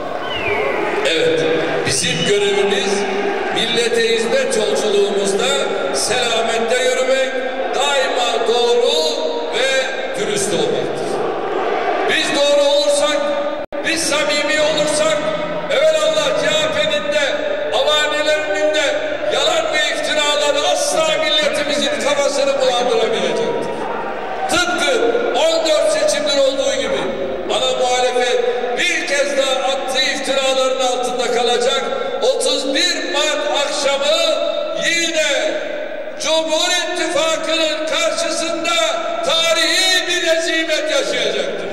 Evet, bizim görevimiz millete hizmet yolculuğumuzda selamette yürümek, daima doğru ve dürüst olmaktır. Biz doğru olursak, biz samimi olursak, evelallah CHP'nin de, avanelerinin de yalan ve iftiraları asla milletimizin kafasını bulandıramayacak. Tıpkı 14 seçimler olduğu gibi ana muhalefet bir kez daha attığı iftiraların altında kalacak. 31 Mart akşamı yine Cumhur İttifakı'nın karşısında tarihi bir hezimet yaşayacaktır.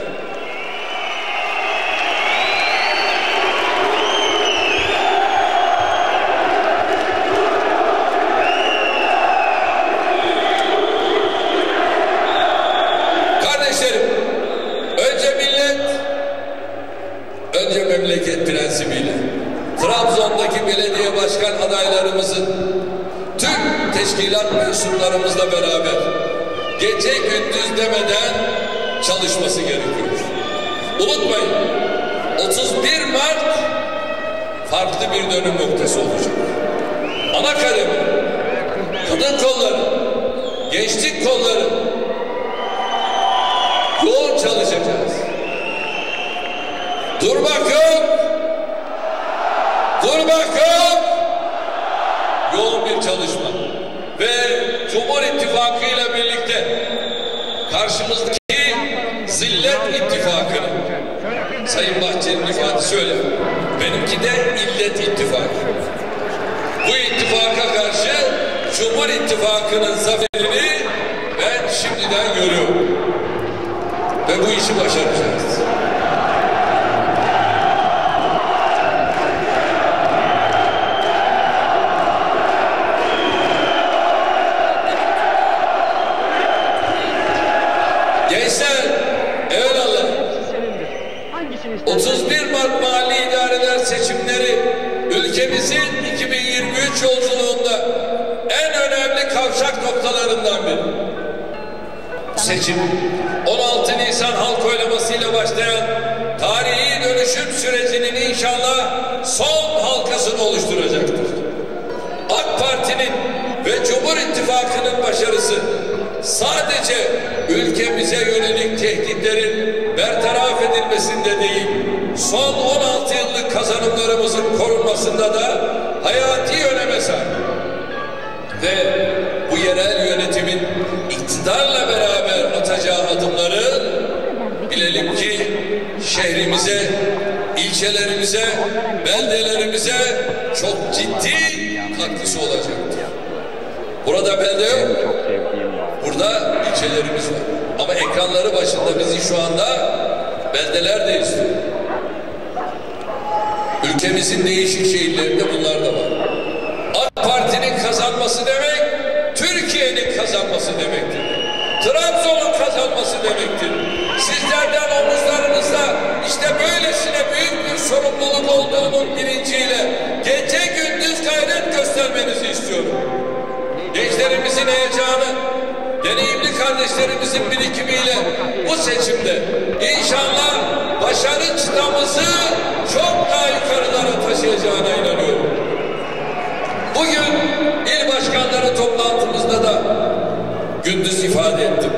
Kardeşlerim, önce memleket prensibiyle Trabzon'daki belediye başkan adaylarımızın tüm teşkilat mensuplarımızla beraber gece gündüz demeden çalışması gerekiyor. Unutmayın, 31 Mart farklı bir dönüm noktası olacak. Ana kademe, kadın kolları, gençlik kolları yoğun çalışacağız. Durmak yok. Durmak yok. Yoğun bir çalışma. Ve Cumhur İttifakı ile birlikte karşımızdaki Zillet İttifakı'nı, Sayın Bahçeli'nin ifadesi öyle. Benimki de İllet İttifakı. Bu ittifaka karşı Cumhur İttifakı'nın zaferini ben şimdiden görüyorum. Ve bu işi başaracağız. Gençler, evelallah, 31 Mart Mahalli İdareler seçimleri ülkemizin 2023 yolculuğunda en önemli kavşak noktalarından biri. Seçim, 16 Nisan halk oylamasıyla başlayan tarihi dönüşüm sürecinin inşallah son halkasını oluşturacaktır. AK Parti'nin ve Cumhur İttifakı'nın başarısı sadece ülkemize yönelik tehditlerin bertaraf edilmesinde değil, son 16 yıllık kazanımlarımızın korunmasında da hayati öneme sahip. Ve bu yerel yönetimin iktidarla beraber atacağı adımları bilelim ki şehrimize, ilçelerimize, beldelerimize çok ciddi katkısı olacaktır. Burada belde yok. Burada ilçelerimiz var. Ama ekranları başında bizi şu anda beldeler de izliyor. Ülkemizin değişik şehirlerinde bunlar da var. AK Parti'nin kazanması demek, Türkiye'nin kazanması demektir. Trabzon'un kazanması demektir. Sizlerden omuzlarınızda işte böylesine büyük bir sorumluluk olduğunun bilinciyle gece gündüz gayret göstermenizi istiyorum. Gençlerimizin heyecanı, deneyimli kardeşlerimizin birikimiyle bu seçimde inşallah başarı çıtamızı çok daha yukarılara taşıyacağına inanıyorum. Bugün il başkanları toplantımızda da gündüz ifade ettim.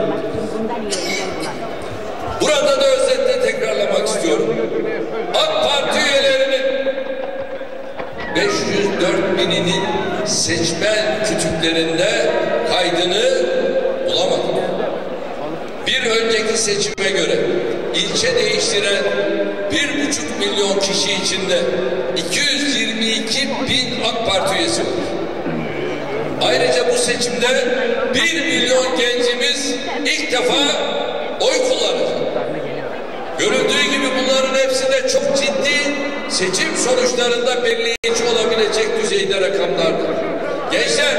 Burada da özetle tekrarlamak istiyorum. AK Parti üyelerinin 504 bininin seçmen kütüklerinde kaydını bulamadık. Bir önceki seçime göre ilçe değiştiren 1,5 milyon kişi içinde 222 bin AK Parti üyesi var. Ayrıca bu seçimde 1 milyon gencimiz ilk defa oy kullanacak. Görüldüğü gibi bunların hepsi de çok ciddi seçim sonuçlarında belirleyici olabilecek düzeyde rakamlardır. Gençler,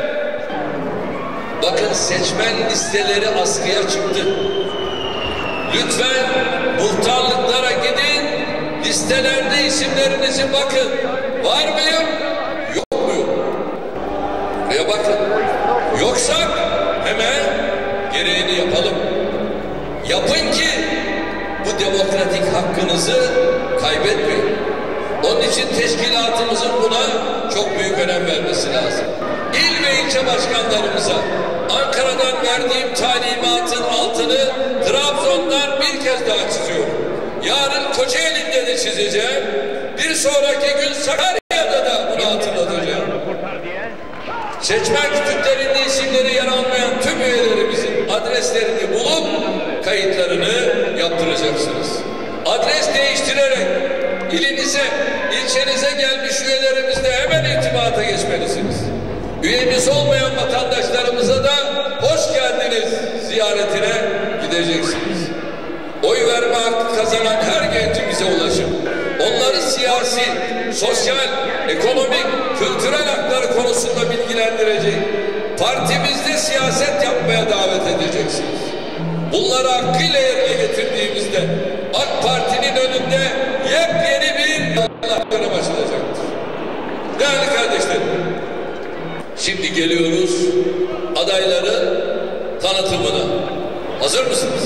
bakın seçmen listeleri askıya çıktı. Lütfen muhtarlıklara gidin, listelerde isimlerinizi bakın. Var mıyım? Yok muyum? Buraya bakın. Yoksak hemen gereğini yapalım. Yapın ki bu demokratik hakkınızı kaybetmeyin. Onun için teşkilatımızın buna çok büyük önem vermesi lazım. İl ve ilçe başkanlarımıza Ankara'dan verdiğim talimatın altını Trabzon'dan bir kez daha çiziyorum. Yarın Kocaeli'nde de çizeceğim. Bir sonraki gün Sakarya'da da bunu hatırlatacağım. Seçmen kütüklerinde isimleri yer almayan tüm üyelerimizin adreslerini bulup kayıtlarını yaptıracaksınız. Adres değiştirerek ilinize, ilçenize gelmiş üyelerimizle hemen irtibata geçmelisiniz. Üyemiz olmayan vatandaşlarımıza da hoş geldiniz ziyaretine gideceksiniz. Oy verme hakkı kazanan her gencimize ulaşın. Onları siyasi, sosyal, ekonomik, kültürel hakları konusunda bilgilendirecek. Partimizde siyaset yapmaya davet edeceksiniz. Bunları hakkıyla yerine getirdiğimizde AK Parti'nin önünde yepyeni bir dönem açılacaktır. Değerli kardeşlerim, şimdi geliyoruz adayların tanıtımına. Hazır mısınız?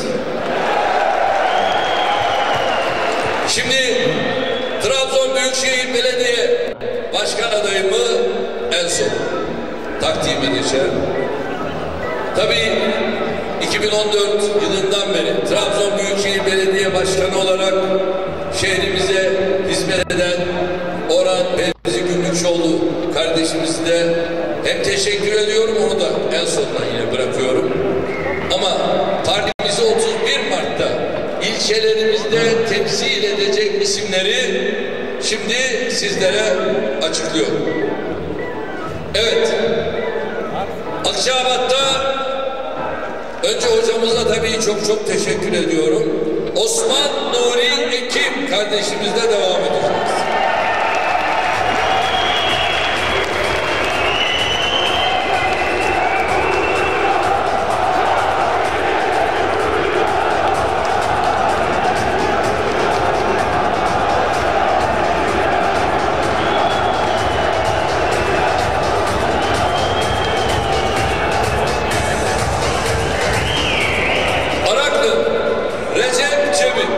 Şimdi Trabzon Büyükşehir Belediye Başkan adayımı en son takdim edeceğim. Tabii 2014 yılından beri Trabzon Büyükşehir Belediye Başkanı olarak şehrimize hizmet eden Orhan Fevzi Gümrükçoğlu kardeşimize de hem teşekkür ediyorum, onu da en sonuna yine bırakıyorum. Ama partimizi 31 Mart'ta ilçelerimizde temsil edecek isimleri şimdi sizlere açıklıyorum. Evet, Akçabat'ta önce hocamıza tabii çok teşekkür ediyorum. Osman Nuri Ekim kardeşimizle devam edeceğiz. Recep Çebi.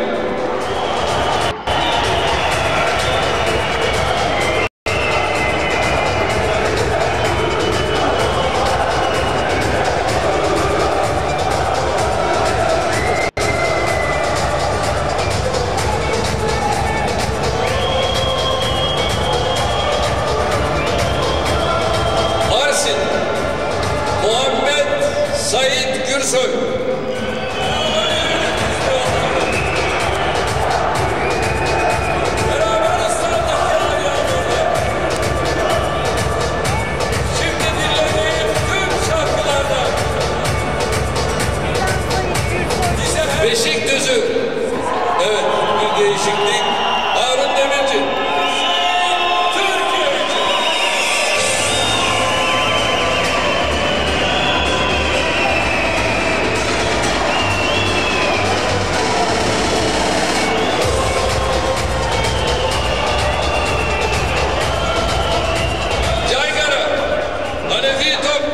Arsin Muhammed Said Gürsoy. Beşikdüzü. Evet, bir değişiklik. Harun Demirci. Türkiye için. Caygara. Hanefi Top.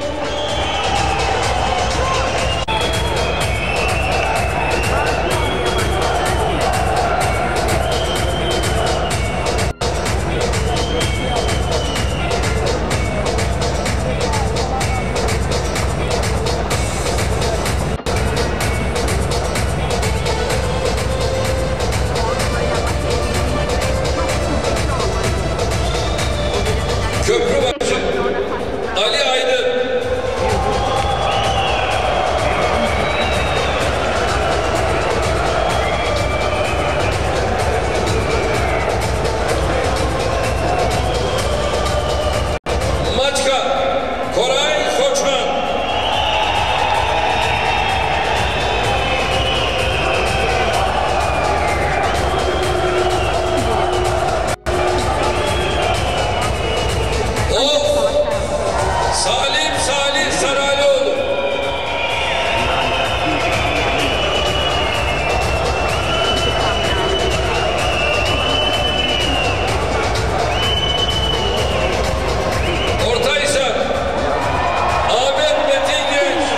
Köprübaşı, Ali Aydın. Maçka, Koray Koçman. Salih Saraylıoğlu. Ortahisar Ahmet Metin Genç.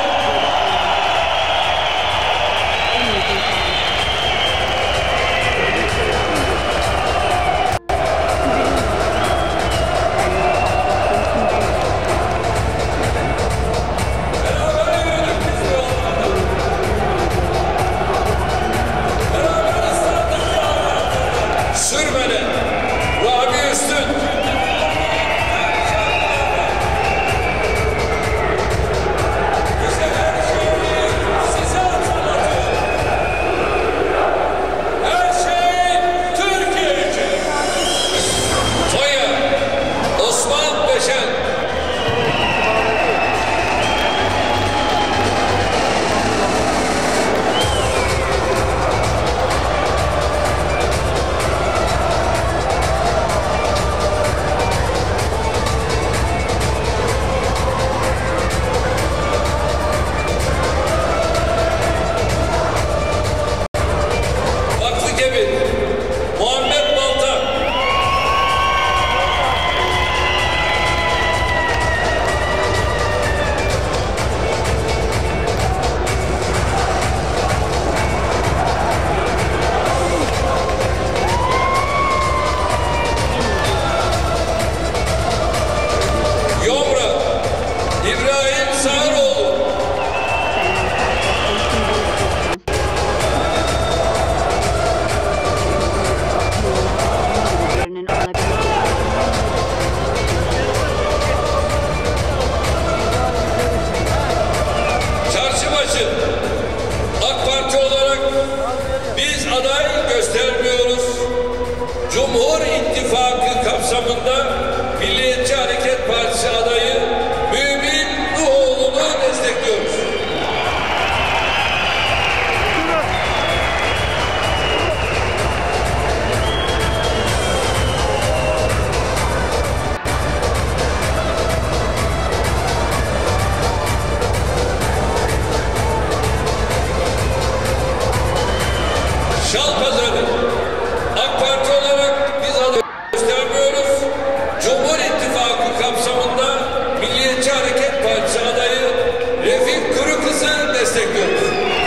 Sürmene Rabi Üstün. Her şey Türkiye için. Toya Osman Beşen. kapsamında Milliyetçi Hareket Partisi adayı Mümin Ruhoğlu'nu destekliyoruz. Şalpazarı AK Parti olarak biz aday göstermiyoruz. Cumhur İttifakı kapsamında Milliyetçi Hareket Partisi adayı Refik Kurukız'ı destekliyoruz.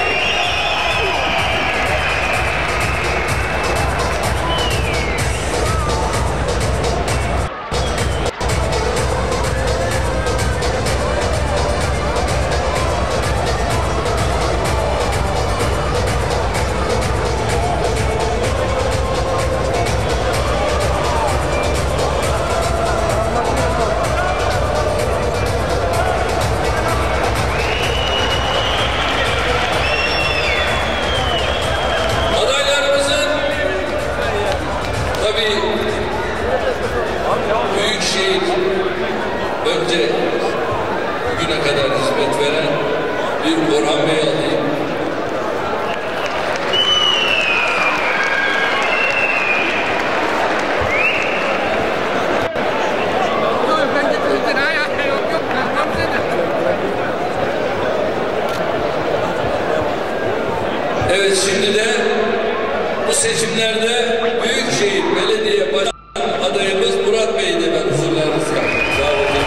Büyükşehir önce bugüne kadar hizmet veren bir Orhan Bey alayım. Evet, şimdi de bu seçimlerde Büyükşehir Belediye Başkanı adayımız Murat Bey'i de ben huzurlarınızda davet ediyorum.